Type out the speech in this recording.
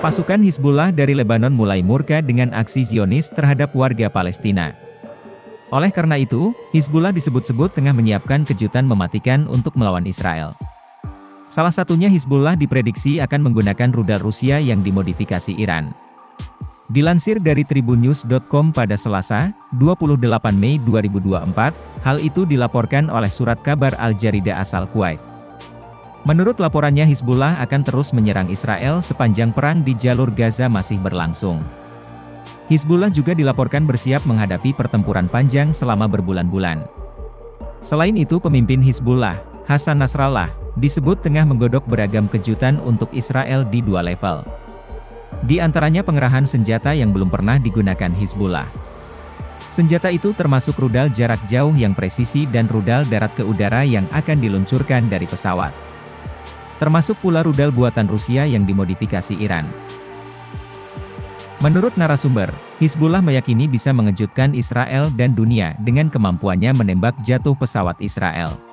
Pasukan Hizbullah dari Lebanon mulai murka dengan aksi Zionis terhadap warga Palestina. Oleh karena itu, Hizbullah disebut-sebut tengah menyiapkan kejutan mematikan untuk melawan Israel. Salah satunya Hizbullah diprediksi akan menggunakan rudal Rusia yang dimodifikasi Iran. Dilansir dari tribunnews.com pada Selasa, 28 Mei 2024, hal itu dilaporkan oleh surat kabar Al Jarida asal Kuwait. Menurut laporannya Hizbullah akan terus menyerang Israel sepanjang perang di jalur Gaza masih berlangsung. Hizbullah juga dilaporkan bersiap menghadapi pertempuran panjang selama berbulan-bulan. Selain itu pemimpin Hizbullah, Hasan Nasrallah, disebut tengah menggodok beragam kejutan untuk Israel di dua level. Di antaranya pengerahan senjata yang belum pernah digunakan Hizbullah. Senjata itu termasuk rudal jarak jauh yang presisi dan rudal darat ke udara yang akan diluncurkan dari pesawat. Termasuk pula rudal buatan Rusia yang dimodifikasi Iran. Menurut narasumber, Hizbullah meyakini bisa mengejutkan Israel dan dunia dengan kemampuannya menembak jatuh pesawat Israel.